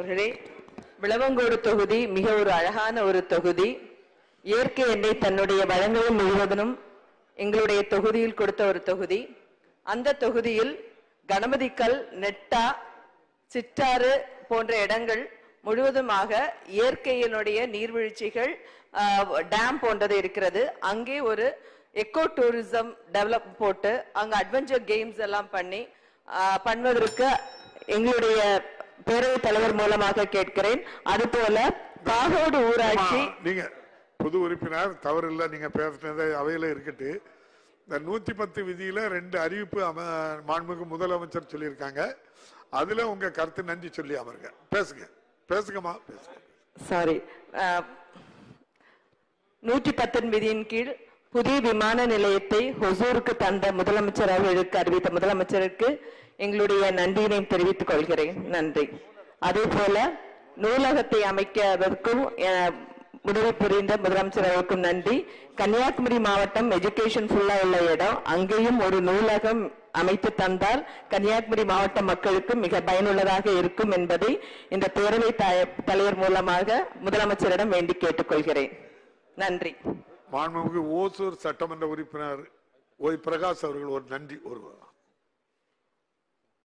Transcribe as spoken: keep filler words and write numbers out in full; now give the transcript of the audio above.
அவர்களே, விளவங்கோடு தொகுதி மிக ஒரு அழகான ஒரு தொகுதி. இயற்கை எண்ணெய் தன்னுடைய வளங்கள் முழுவதும் எங்களுடைய தொகுதியில் கொடுத்த ஒரு தொகுதி. அந்த தொகுதியில் கணபதிக்கல், நெட்டா, சிற்றாறு போன்ற இடங்கள் முழுவதுமாக இயற்கையினுடைய நீர்வீழ்ச்சிகள், டேம் போன்றது இருக்கிறது. அங்கே ஒரு எக்கோ டூரிசம் டெவலப் போட்டு அங்க அட்வென்ச்சர் கேம்ஸ் எல்லாம் பண்ணி பண்ணுவதற்கு எங்களுடைய பேரவைத் தலைவர் மூலமாக கேட்கிறேன். அதுபோல பாகோடு ஊராட்சி, நீங்க பொது உறுப்பினர் தவறு இல்லை, நீங்க பேசுனது அவையில இருக்கட்டு. இந்த நூத்தி பத்து விதியில ரெண்டு அறிவிப்பு மாண்புமிகு முதலமைச்சர் சொல்லியிருக்காங்க. அதுல உங்க கருத்து நன்றி சொல்லி அமருங்க. பேசுங்க பேசுங்கம்மா பேசுங்க. சாரி, நூற்றி பத்தின் விதியின் கீழ் புதிய விமான நிலையத்தை ஹொசூருக்கு தந்த முதலமைச்சர் அவர்களுக்கு அறிவித்த முதலமைச்சருக்கு எங்களுடைய நன்றியினை தெரிவித்துக் கொள்கிறேன். நன்றி. அதே போல நூலகத்தை அமைக்கதற்கும் உதவி புரிந்த முதலமைச்சர் அவர்களுக்கும் நன்றி. கன்னியாகுமரி மாவட்டம் எஜுகேஷன் ஃபுல்லா உள்ள இடம், அங்கேயும் ஒரு நூலகம் அமைத்து தந்தால் கன்னியாகுமரி மாவட்ட மக்களுக்கு மிக பயனுள்ளதாக இருக்கும் என்பதை இந்த பேரவை தலைவர் மூலமாக முதலமைச்சரிடம் வேண்டி கேட்டுக்கொள்கிறேன். நன்றி. மாண்புமிகு ஓசூர் சட்டமன்ற உறுப்பினர் ஓய் பிரகாஷ் அவர்கள் ஒரு நன்றி ஒருவர்.